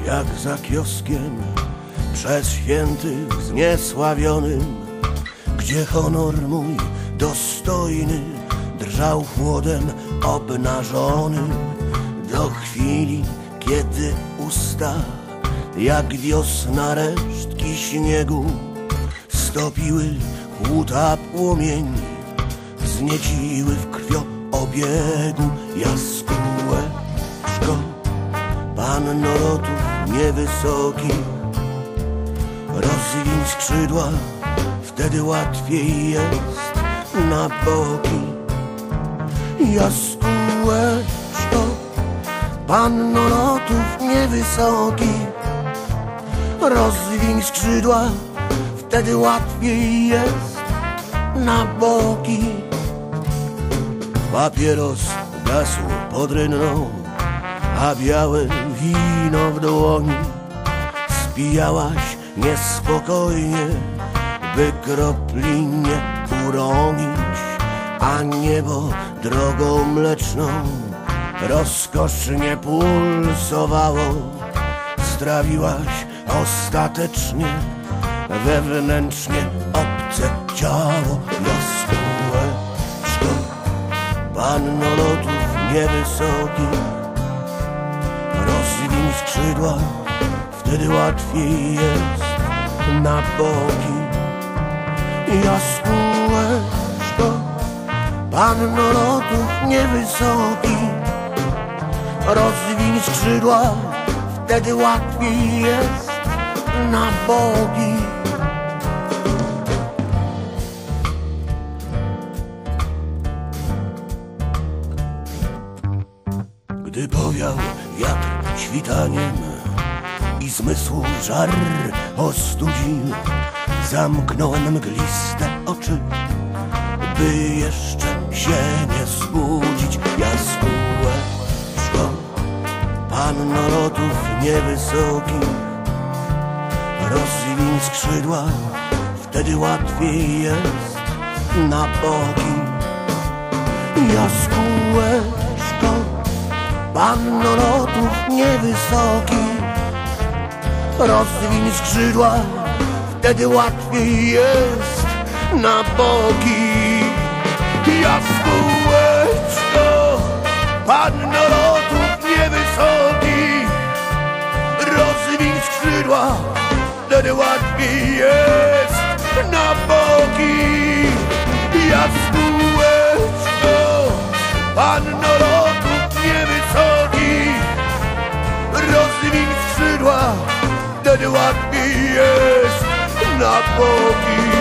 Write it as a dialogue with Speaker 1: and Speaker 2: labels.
Speaker 1: jak za kioskiem przez świętych zniesławionym, gdzie honor mój dostojny drżał chłodem obnażonym, do chwili, kiedy usta jak wiosna resztki śniegu stopiły chłód, a płomień znieciły w krwioobiegu. Jaskółeczko, panno lotów niewysokich, rozwiń skrzydła, wtedy łatwiej jest na boki. Jaskółeczko, panno lotów niewysokich, rozwiń skrzydła, wtedy łatwiej jest na boki. Papieros gasł pod rynną, a białe wino w dłoni spijałaś niespokojnie, by kropli nie uronić, a niebo drogą mleczną rozkosznie pulsowało. Strawiłaś ostatecznie wewnętrznie obce ciało. Jaskółeczko, panno lotów niewysokich, rozwiń skrzydła, wtedy łatwiej jest na boki. Jaskółeczko, panno lotów niewysokich, rozwiń skrzydła, wtedy łatwiej jest na boki. Gdy powiał wiatr świtaniem i zmysłu żar ostudził, zamknąłem mgliste oczy, by jeszcze się nie zbudzić. Jaskółeczko, panno lotów niewysokich, rozwiń skrzydła, wtedy łatwiej jest na boki. Jaskółeczko, panno lotów niewysokich, rozwiń skrzydła, wtedy łatwiej jest na boki. Jaskółeczko, panno lotów niewysokich, rozwiń skrzydła, wtedy łatwiej jest na boki. Jaskółeczko, panno lotów niewysokich, rozwiń skrzydła, wtedy łatwiej jest na boki.